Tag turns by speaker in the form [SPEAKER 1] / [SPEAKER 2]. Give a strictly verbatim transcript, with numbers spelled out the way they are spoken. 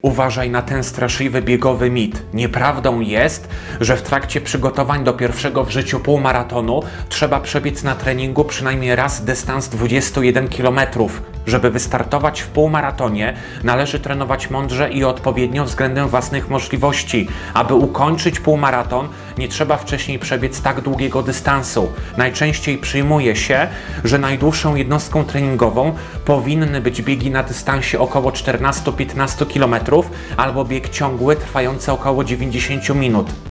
[SPEAKER 1] Uważaj na ten straszliwy biegowy mit. Nieprawdą jest, że w trakcie przygotowań do pierwszego w życiu półmaratonu trzeba przebiec na treningu przynajmniej raz dystans dwadzieścia jeden kilometrów. Żeby wystartować w półmaratonie, należy trenować mądrze i odpowiednio względem własnych możliwości. Aby ukończyć półmaraton, nie trzeba wcześniej przebiec tak długiego dystansu. Najczęściej przyjmuje się, że najdłuższą jednostką treningową powinny być biegi na dystansie około czternaście do piętnastu kilometrów albo bieg ciągły trwający około dziewięćdziesiąt minut.